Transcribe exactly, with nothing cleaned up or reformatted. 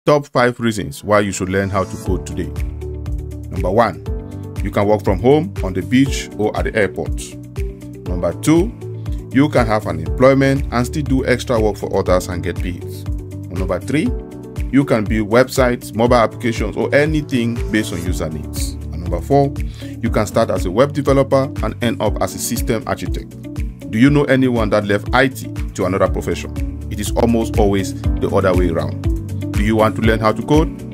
Top five reasons why you should learn how to code today. Number one, you can work from home, on the beach, or at the airport. Number two, you can have an employment and still do extra work for others and get paid. Number three, you can build websites, mobile applications, or anything based on user needs. And number four, you can start as a web developer and end up as a system architect. Do you know anyone that left I T to another profession? It is almost always the other way around. Do you want to learn how to code?